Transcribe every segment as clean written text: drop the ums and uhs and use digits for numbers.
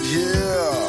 Yeah.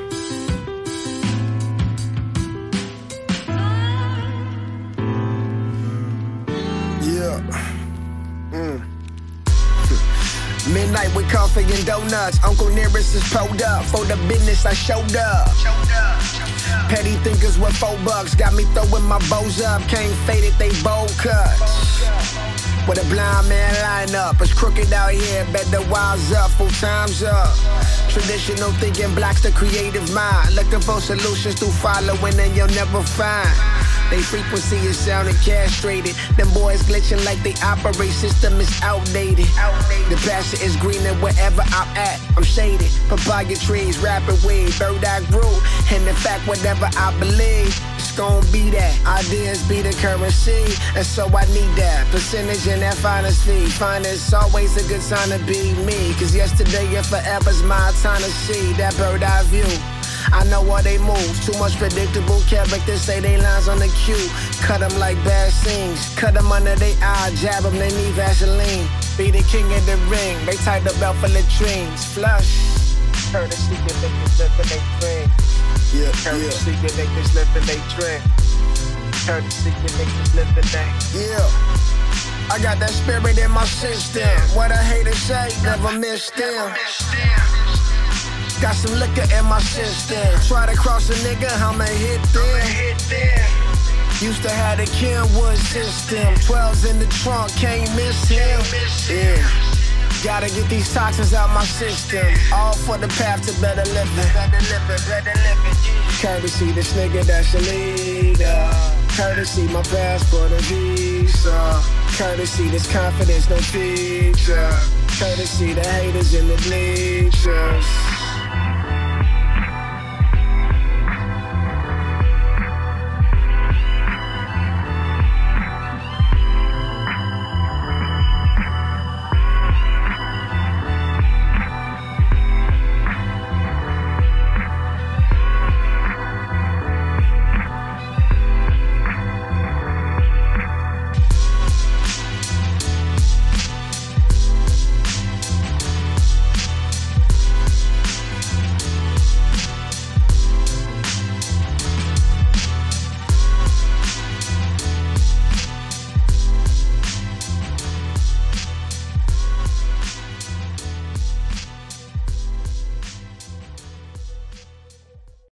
Midnight with coffee and donuts. Uncle Nearest is pulled up. For the business, I showed up. Petty thinkers with $4. Got me throwing my bows up. Can't fade it, they bold cuts. With a blind man line up. It's crooked out here, better wise up. Full time's up. Traditional thinking blocks the creative mind. Looking for solutions through following and you'll never find. They frequency is sounding castrated. Them boys glitching like they operate system is outdated. The pasture is greener wherever I'm at. I'm shaded. Papaya trees, rapid weed, bird I grew. And in fact, whatever I believe, it's gon' be that. Ideas be the currency, and so I need that percentage in that finest fee. Finest always a good sign to be me. Cause yesterday and forever's my time to see that bird eye view. I know all they moves, too much predictable characters say they lines on the cue. Cut them like bad scenes, cut them under they eye, jab them, they need Vaseline. Be the king of the ring, they tied the belt for latrines. Flush, courtesy the niggas living they dream. Yeah, courtesy the niggas living they dream. Courtesy the niggas living they. Yeah, I got that spirit in my system. What a hater say, never miss them. Got some liquor in my system. Try to cross a nigga, I'ma hit them. Used to have the Kenwood system. 12's in the trunk, can't miss him. Yeah. Gotta get these toxins out my system. All for the path to better living. Courtesy this nigga that's your leader. Courtesy my passport and visa. Courtesy this confidence no feature. Courtesy the haters in the bleachers.